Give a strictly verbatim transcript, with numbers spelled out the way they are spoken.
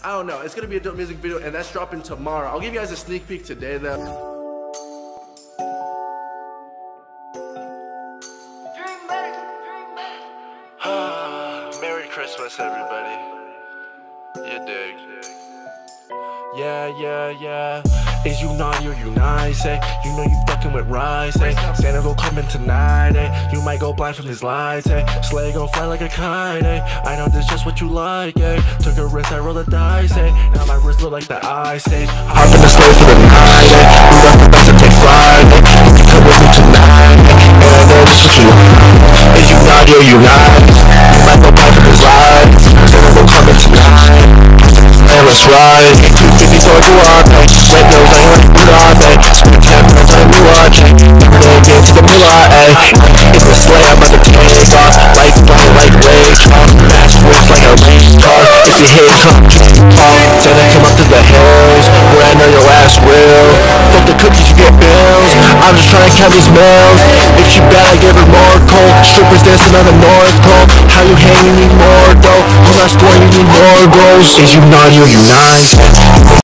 I don't know. It's gonna be a dope music video, and that's dropping tomorrow. I'll give you guys a sneak peek today, though. Merry Christmas, everybody. You dig. Yeah, yeah, yeah. Is you naughty or you nice, eh? You know you fucking with rice, eh? Santa gon' come in tonight, eh? You might go blind from his lights, eh? Sleigh gon' fly like a kite, eh? I know this just what you like, eh? Took a risk, I rolled the dice, eh? Now my wrist look like the ice, eh? Hop in the sleigh for the night, eh? We got the best to take flight, eh? You come with me tonight, eh? And I know this what you like. Is you naughty or you nice? You might go blind from his lights. Santa gon' come in tonight, and let's ride. two fifty for the walk, eh? Red nose, I heard you off, eh? Split tap, that's how you watch, eh? Then get to the moolah, eh? It's the sleigh, I'm about to take off. Like flying like waves, off. Fast force like a race car. If you hit, come off. Santa come up to the hills, where I know your ass will. Fuck the cookies, you get bills. I'm just trying to count these meals. If she bad, I give her more cold. Strippers dancing on the North Pole. How you hang, you need more dough. I'm not scoring, you need more goals. Is you naughty or you nice?